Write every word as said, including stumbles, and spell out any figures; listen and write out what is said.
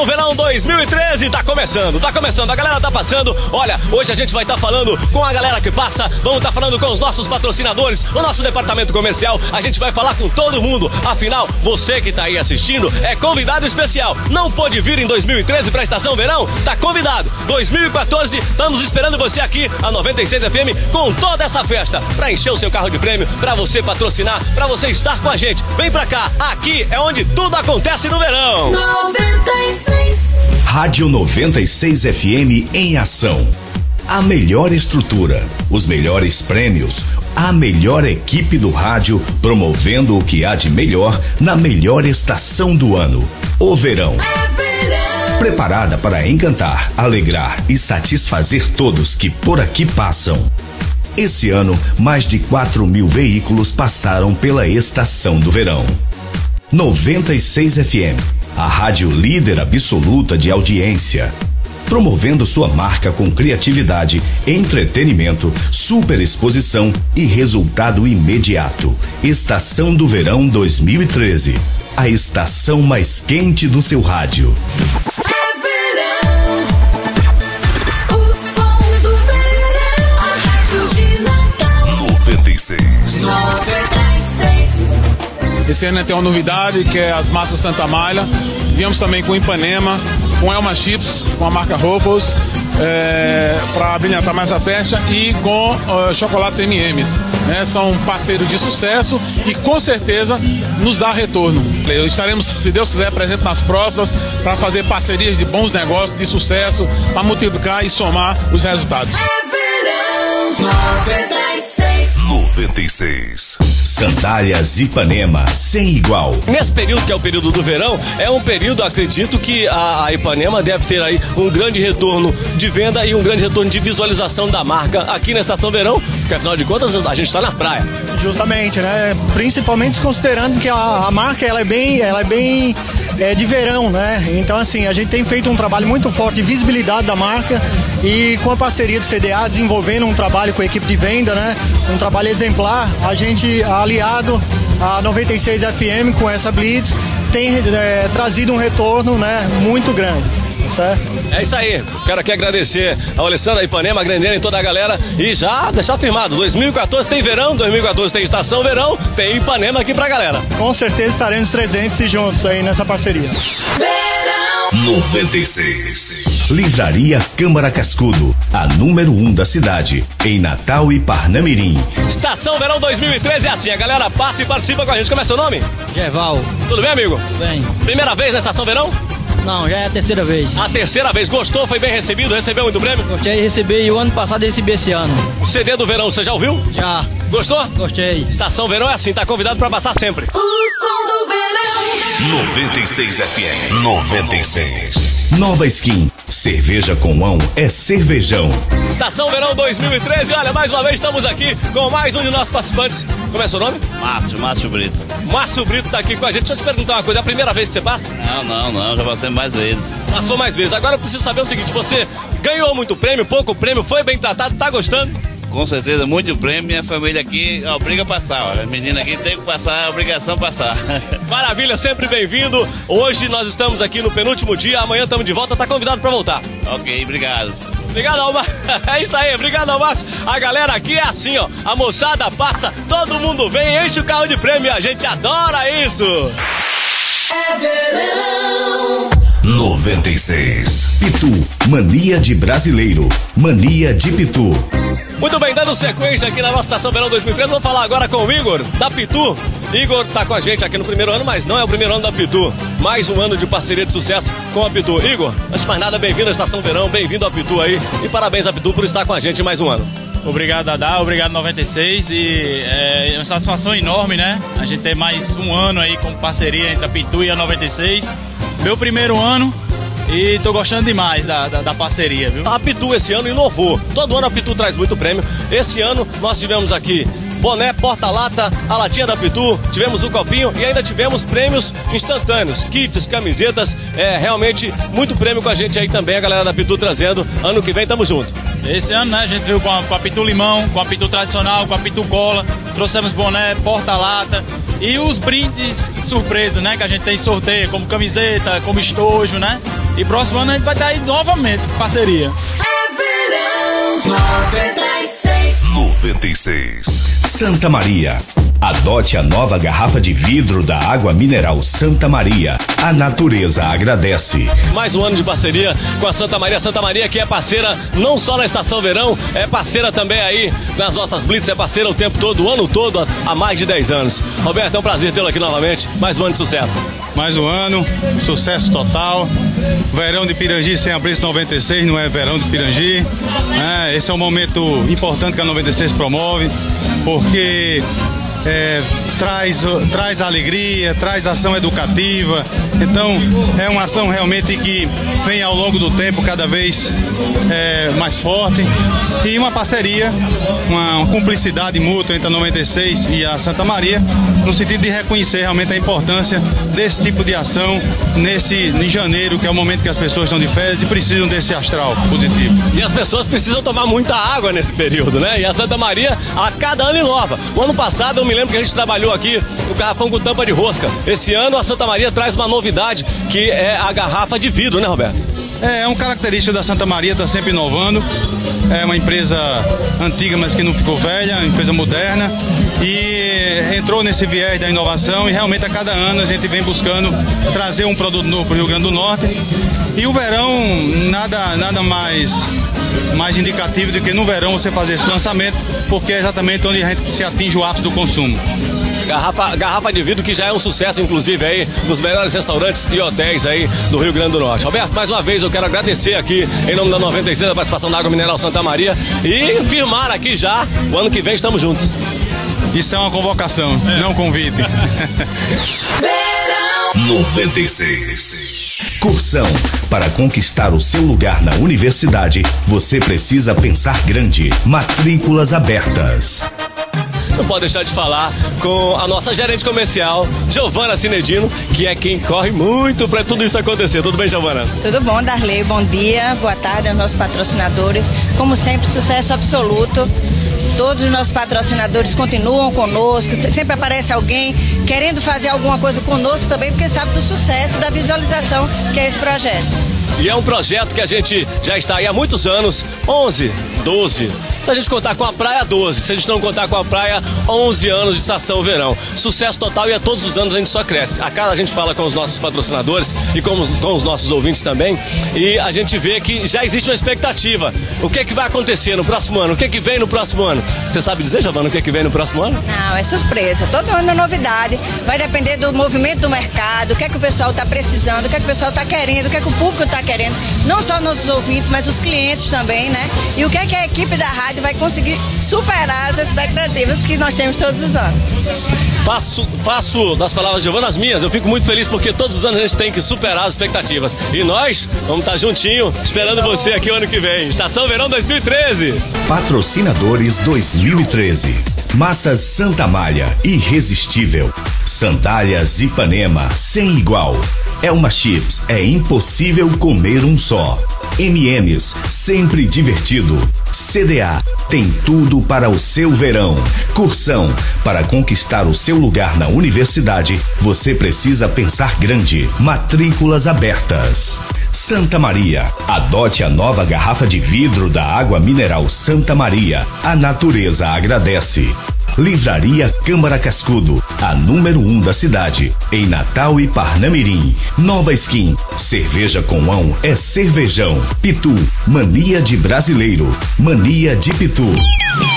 Estação Verão dois mil e treze tá começando, tá começando, a galera tá passando. Olha, hoje a gente vai estar tá falando com a galera que passa, vamos estar tá falando com os nossos patrocinadores, o nosso departamento comercial, a gente vai falar com todo mundo. Afinal, você que tá aí assistindo é convidado especial. Não pôde vir em dois mil e treze pra Estação Verão? Tá convidado. dois mil e quatorze, estamos esperando você aqui, a noventa e seis F M, com toda essa festa, pra encher o seu carro de prêmio, pra você patrocinar, pra você estar com a gente. Vem pra cá, aqui é onde tudo acontece no verão. noventa e seis Rádio noventa e seis F M em ação. A melhor estrutura, os melhores prêmios, a melhor equipe do rádio promovendo o que há de melhor na melhor estação do ano, o verão. É verão. Preparada para encantar, alegrar e satisfazer todos que por aqui passam. Esse ano, mais de quatro mil veículos passaram pela estação do verão. noventa e seis F M, a rádio líder absoluta de audiência. Promovendo sua marca com criatividade, entretenimento, super exposição e resultado imediato. Estação do Verão dois mil e treze. A estação mais quente do seu rádio. É verão. O som do verão. A rádio de Natal. noventa e seis. noventa e seis. Esse ano tem uma novidade que é as massas Santa Malha. Viemos também com Ipanema, com Elma Chips, com a marca Ruffles, é, para brilhantar mais a festa, e com uh, chocolates M e M's. Né? São parceiros de sucesso e com certeza nos dá retorno. Estaremos, se Deus quiser, presentes nas próximas para fazer parcerias de bons negócios, de sucesso, para multiplicar e somar os resultados. É verão. noventa e seis. noventa e seis. Sandálias Ipanema, sem igual. Nesse período, que é o período do verão, é um período, acredito, que a, a Ipanema deve ter aí um grande retorno de venda e um grande retorno de visualização da marca aqui na Estação Verão, porque afinal de contas a gente está na praia. Justamente, né? Principalmente considerando que a, a marca ela é bem, ela é bem é, de verão, né? Então, assim, a gente tem feito um trabalho muito forte de visibilidade da marca e com a parceria do C D A, desenvolvendo um trabalho com a equipe de venda, né? Um trabalho exemplar. A gente, aliado a noventa e seis F M com essa Blitz, tem é, trazido um retorno, né, muito grande. Certo? É isso aí, quero aqui agradecer ao Alessandro, a Ipanema, a Grendeira e toda a galera, e já deixar afirmado, dois mil e quatorze tem verão, dois mil e quatorze tem Estação Verão, tem Ipanema aqui pra galera. Com certeza estaremos presentes e juntos aí nessa parceria. Verão. noventa e seis. Livraria Câmara Cascudo, a número um da cidade, em Natal e Parnamirim. Estação Verão dois mil e treze é assim, a galera passa e participa com a gente. Como é seu nome? Geval. Tudo bem, amigo? Tudo bem. Primeira vez na Estação Verão? Não, já é a terceira vez. A terceira vez, gostou? Foi bem recebido? Recebeu muito prêmio? Gostei, recebi o ano passado e recebi esse ano. O C D do verão, você já ouviu? Já. Gostou? Gostei. Estação Verão é assim, tá convidado pra passar sempre. O som do verão. noventa e seis F M. noventa e seis. Nova Skin. Cerveja com ão é cervejão. Estação Verão dois mil e treze, olha, mais uma vez estamos aqui com mais um de nossos participantes. Como é seu nome? Márcio, Márcio Brito. Márcio Brito tá aqui com a gente. Deixa eu te perguntar uma coisa, é a primeira vez que você passa? Não, não, não, já passei mais vezes. Passou mais vezes. Agora eu preciso saber o seguinte, você ganhou muito prêmio, pouco prêmio, foi bem tratado, tá gostando? Com certeza, muito prêmio, minha família aqui obriga a passar, olha. A menina aqui tem que passar, é obrigação passar. Maravilha, sempre bem-vindo. Hoje nós estamos aqui no penúltimo dia, amanhã estamos de volta, tá convidado pra voltar. Ok, obrigado. Obrigado, Almar. É isso aí, obrigado, Almar. A galera aqui é assim, ó. A moçada passa, todo mundo vem, enche o carro de prêmio. A gente adora isso. É verão. noventa e seis. Pitu, mania de brasileiro. Mania de Pitu. Muito bem, dando sequência aqui na nossa Estação Verão dois mil e treze, vamos falar agora com o Igor, da Pitu. Igor tá com a gente aqui no primeiro ano, mas não é o primeiro ano da Pitu. Mais um ano de parceria de sucesso com a Pitu. Igor, antes de mais nada, bem-vindo à Estação Verão, bem-vindo à Pitu aí. E parabéns à Pitu por estar com a gente mais um ano. Obrigado, Dadá, obrigado noventa e seis, e é uma satisfação enorme, né? A gente ter mais um ano aí com parceria entre a Pitu e a noventa e seis. Meu primeiro ano e tô gostando demais da, da, da parceria, viu? A Pitu esse ano inovou. Todo ano a Pitu traz muito prêmio. Esse ano nós tivemos aqui boné, porta-lata, a latinha da Pitu, tivemos o copinho e ainda tivemos prêmios instantâneos, kits, camisetas, é realmente muito prêmio com a gente aí também, a galera da Pitu trazendo. Ano que vem tamo junto. Esse ano, né, a gente veio com a, com a Pitu Limão, com a Pitu Tradicional, com a Pitu Cola, trouxemos boné, porta-lata e os brindes surpresa, né, que a gente tem sorteio, como camiseta, como estojo, né? E próximo ano a gente vai estar aí novamente, parceria. É verão noventa e seis. noventa e seis. Santa Maria. Adote a nova garrafa de vidro da água mineral Santa Maria. A natureza agradece. Mais um ano de parceria com a Santa Maria. Santa Maria que é parceira não só na estação verão, é parceira também aí nas nossas blitz, é parceira o tempo todo, o ano todo, há mais de dez anos. Roberto, é um prazer tê-lo aqui novamente. Mais um ano de sucesso. Mais um ano, sucesso total. Verão de Pirangi sem a Blitz noventa e seis não é verão de Pirangi. É, esse é um momento importante que a noventa e seis promove, porque É, traz, traz alegria, traz ação educativa. Então é uma ação realmente que vem ao longo do tempo cada vez é, mais forte, e uma parceria, uma, uma cumplicidade mútua entre a noventa e seis e a Santa Maria, no sentido de reconhecer realmente a importância desse tipo de ação nesse, em janeiro, que é o momento que as pessoas estão de férias e precisam desse astral positivo. E as pessoas precisam tomar muita água nesse período, né? E a Santa Maria a cada ano inova. O ano passado eu me lembro que a gente trabalhou aqui no garrafão com tampa de rosca. Esse ano a Santa Maria traz uma novidade, que é a garrafa de vidro, né, Roberto? É, é um característico da Santa Maria, está sempre inovando. É uma empresa antiga, mas que não ficou velha, uma empresa moderna, e entrou nesse viés da inovação, e realmente a cada ano a gente vem buscando trazer um produto novo para o Rio Grande do Norte. E o verão, nada, nada mais, mais indicativo do que no verão você fazer esse lançamento, porque é exatamente onde a gente se atinge o ápice do consumo. Garrafa, garrafa de vidro que já é um sucesso, inclusive, aí nos melhores restaurantes e hotéis aí do Rio Grande do Norte. Roberto, mais uma vez eu quero agradecer aqui, em nome da noventa e seis, a participação da Água Mineral Santa Maria, e firmar aqui já, o ano que vem estamos juntos. Isso é uma convocação, é. Não convite. noventa e seis. Cursão. Para conquistar o seu lugar na universidade, você precisa pensar grande. Matrículas abertas. Não pode deixar de falar com a nossa gerente comercial, Giovana Cinedino, que é quem corre muito para tudo isso acontecer. Tudo bem, Giovana? Tudo bom, Darley. Bom dia, boa tarde aos nossos patrocinadores. Como sempre, sucesso absoluto. Todos os nossos patrocinadores continuam conosco, sempre aparece alguém querendo fazer alguma coisa conosco também, porque sabe do sucesso, da visualização que é esse projeto. E é um projeto que a gente já está aí há muitos anos, onze, doze. Se a gente contar com a praia, doze. Se a gente não contar com a praia, onze anos de estação verão. Sucesso total, e a todos os anos a gente só cresce. A cada a gente fala com os nossos patrocinadores e com os, com os nossos ouvintes também, e a gente vê que já existe uma expectativa. O que é que vai acontecer no próximo ano? O que é que vem no próximo ano? Você sabe dizer, Giovana, o que é que vem no próximo ano? Não, é surpresa. Todo ano é novidade. Vai depender do movimento do mercado, o que é que o pessoal está precisando, o que é que o pessoal está querendo, o que é que o público está querendo. Não só nossos ouvintes, mas os clientes também, né? E o que é que a equipe da rádio vai conseguir superar as expectativas que nós temos todos os anos. Faço, faço das palavras de Giovana as minhas. Eu fico muito feliz porque todos os anos a gente tem que superar as expectativas. E nós vamos estar juntinho, esperando você aqui o ano que vem. Estação Verão dois mil e treze. Patrocinadores dois mil e treze. Massas Santa Malha, irresistível. Sandálias Ipanema, sem igual. Elma Chips, é impossível comer um só. M e M's, sempre divertido. C D A, tem tudo para o seu verão. Cursão, para conquistar o seu lugar na universidade, você precisa pensar grande. Matrículas abertas. Santa Maria, adote a nova garrafa de vidro da água mineral Santa Maria. A natureza agradece. Livraria Câmara Cascudo, a número um da cidade, em Natal e Parnamirim. Nova Skin, cerveja com ão é cervejão. Pitu, mania de brasileiro, mania de Pitu.